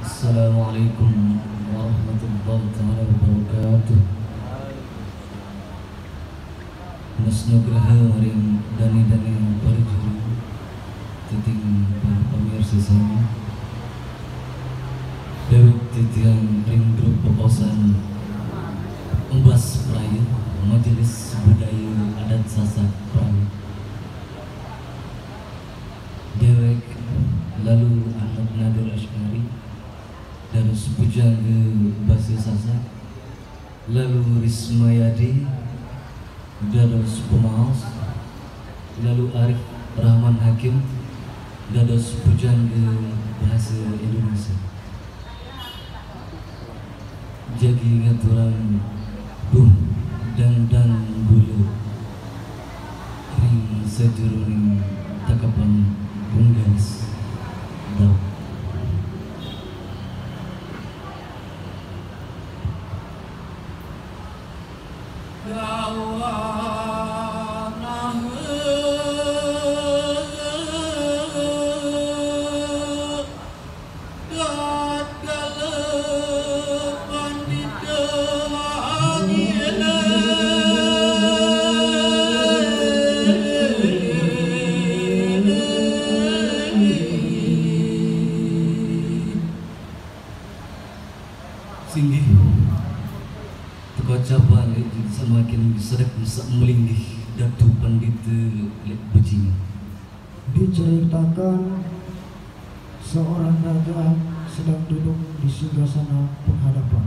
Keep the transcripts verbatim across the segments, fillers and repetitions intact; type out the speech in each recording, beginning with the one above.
Assalamualaikum warahmatullahi taala wabarakatuh. Nasnya graha maring dani-dani parjuru titing pemirsa saya. Dewek titian ring grup peposan Umbas Praya Majelis Budaya Adat Sasak Praya. Dewek lalu anak Nadir Ash'ari Darus Pujangga Basi Sasak, lalu Rismayadi Dados Pemaus, lalu Arif Rahman Hakim Dados Pujangga Bahasa Indonesia. Jagi ngaturan bum dan dan bulu ring sejururing takapan bunggas dau. Singgih Tukacapan semakin sedek melinggih Datu Pandita Lek Bejing. Diceritakan seorang raja sedang duduk di singgasana penghadapan.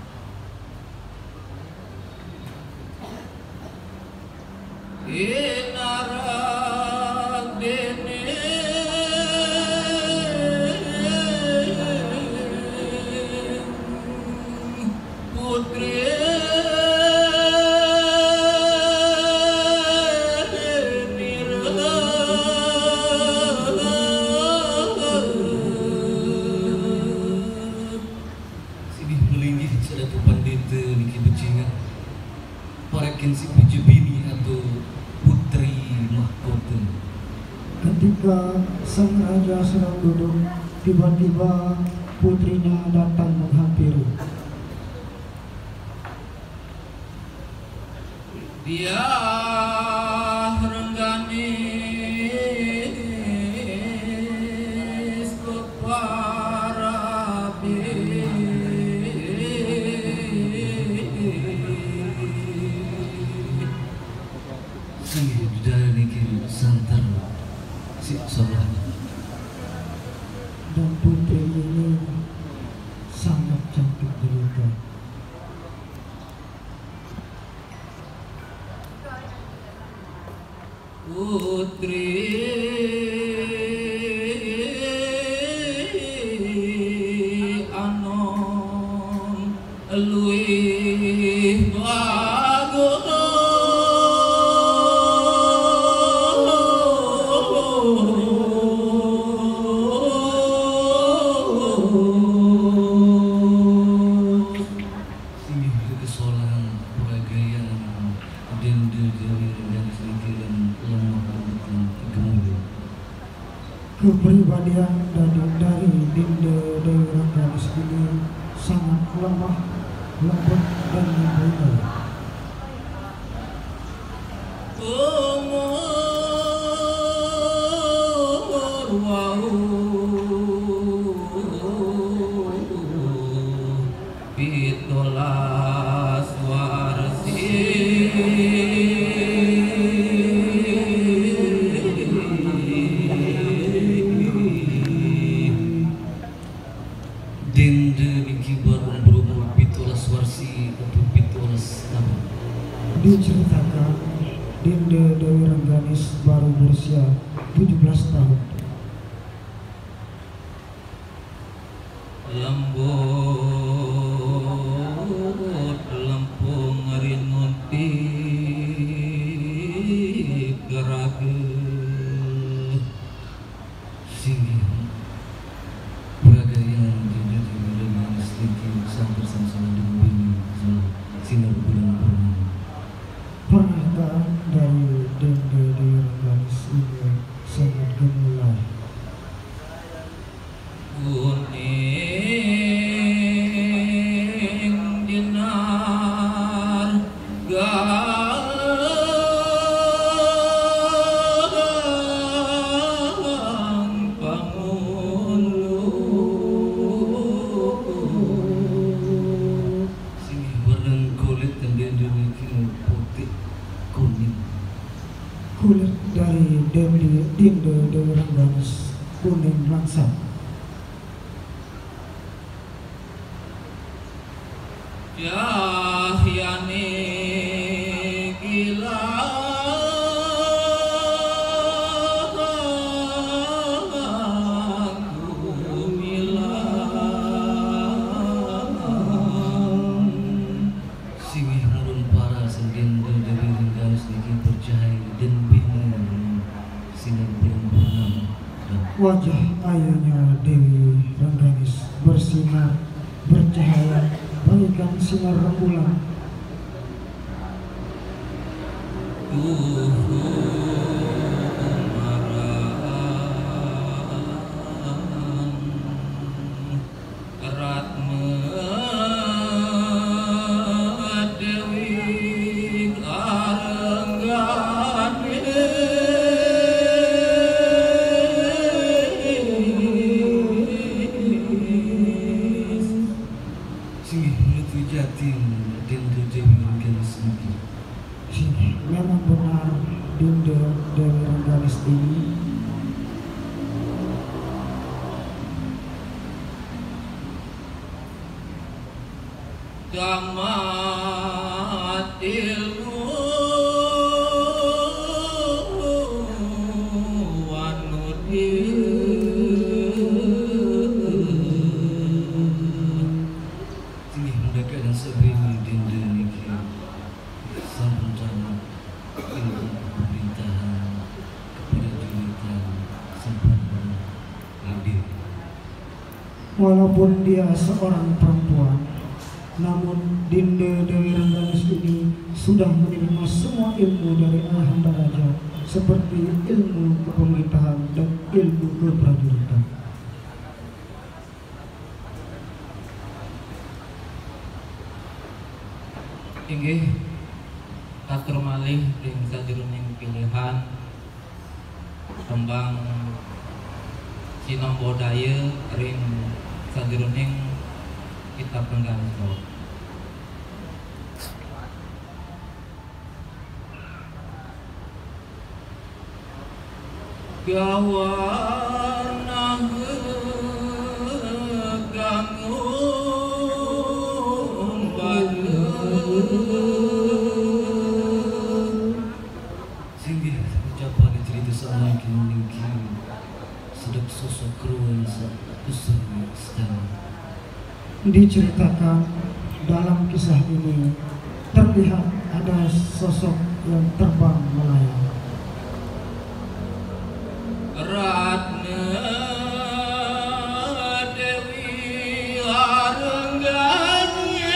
Si Pujubini atau putri mahkota. Ketika sang raja sedang duduk, tiba-tiba putrinya datang menghampiri. Dia rengganis keparabe Singgih budaya niki santer si salah. Dan putri ini sangat cantik jelita. Putri anom luwih bagus. Kepribadian dari dari Dinda Dewi Rengganis ini sangat lemah, lembut dan mulia. Umur wau pitolas warsi Diceritakan Dinda Dewi Rengganis baru berusia tujuh belas tahun. Lembut lempung rinunti gerage Singgih beragam yang dinda dengan sedikit sampai sama-sama dengan sinar bulan purnama. Pernyataan dari Dinda Dewi Rengganis ini sangat gemulai. kuning Dewi Rengganis kuning langsat. Cahyane gila Wajah ayahnya Dewi Rengganis bersinar bercahaya bagaikan sinar rembulan. Memang benar Dinda Dewi Rengganis ini Gamat ilmu walaupun dia seorang perempuan, namun Dinda Dewi Rengganis ini sudah menerima semua ilmu dari Ayahanda Raja, seperti ilmu kepemerintahan dan ilmu keprajuritan. Inggih atur malih ing sajroning pilihan tembang Sinombo Daya ring sajroning kitab Rengganis Bawah. Gawana gangun badu singgih ucapan cerita seorang kini sedap sosok keruan kusur istana. Diceritakan dalam kisah ini terlihat ada sosok yang terbang melayang. Ratna Dewi Rengganis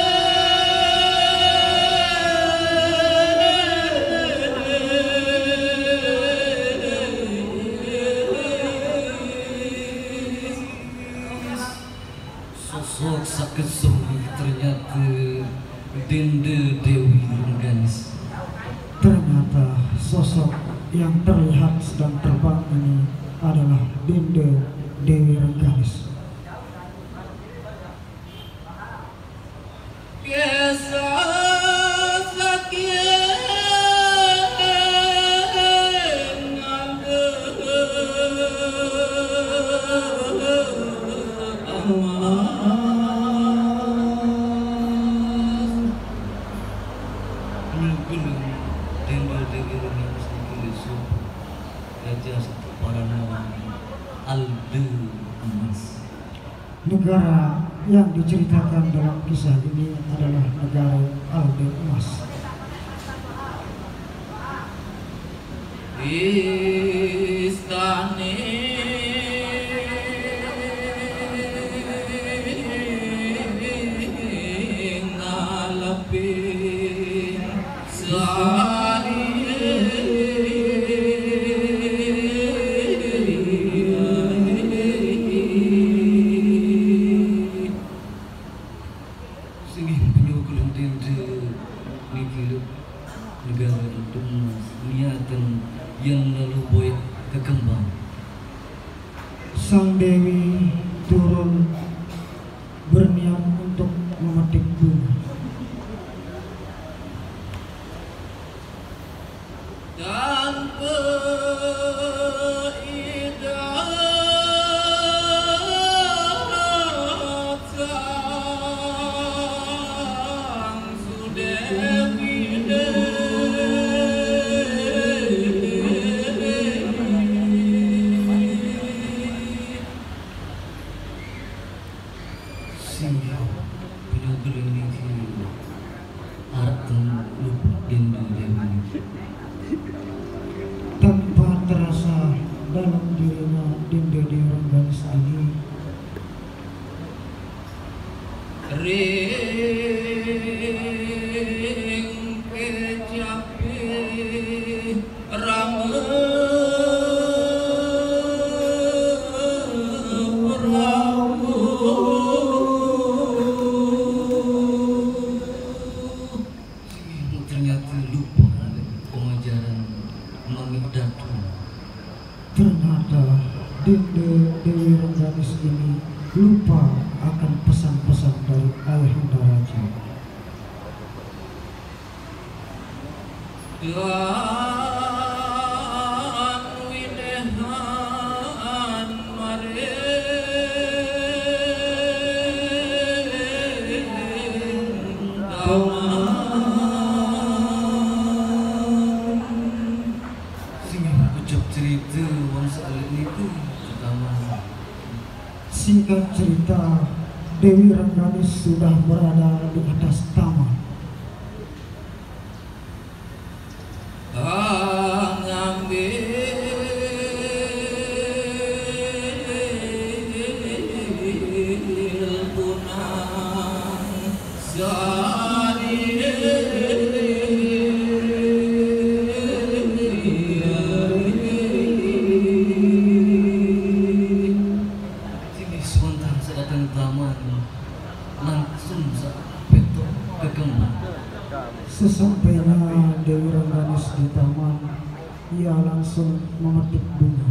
Sosok sakit suri ternyata Dinda Dewi Rengganis. Ternyata sosok yang terlihat sedang terbang ini adalah Dinda Dewi Rengganis. Kisah sakit Negara yang diceritakan dalam kisah ini adalah negara Alden Emas. Istane ngalapin sehari Singgih penyukulun Dinda niki negara itu niatan yang lalu boy kekembang. Sang Dewi turun berniat untuk memetik bunga. dan si pinugul ini si arah teng lupa dindu dewi tanpa terasa dalam dirinya Dinda Dewi Rengganis ini ring kecapi rame ternyata lupa pengajaran Mami Datu. ternyata Dinda Dewi Rengganis ini lupa akan pesan-pesan dari Ayahanda Raja. Tuhan widehan Singkat cerita, Dewi Rengganis sudah berada di atas taman. Sesampainya Dewi Rengganis di taman, ia langsung memetik bunga.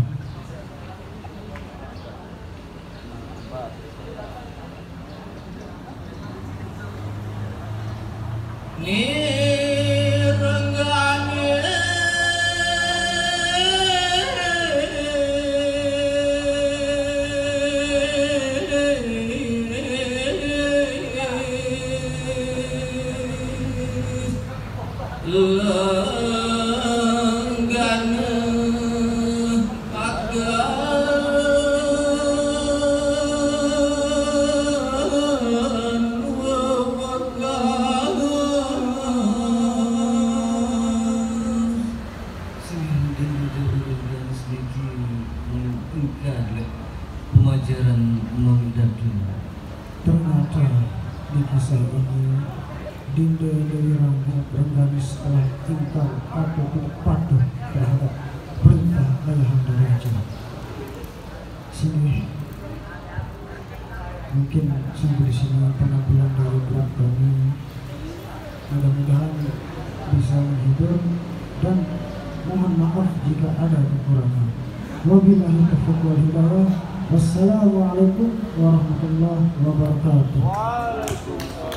Pengajaran Mami Datu. Ternyata di kisah ini Dinda Dewi Rengganis telah ingkar atau tidak patuh terhadap perintah Ayahanda Raja. Sini mungkin sampai di sini penampilan dari grup kami. Mudah-mudahan bisa menghibur dan mohon maaf jika ada kekurangan. Wabillahi taufiq wal hidayah. Wassalamualaikum warahmatullahi wabarakatuh.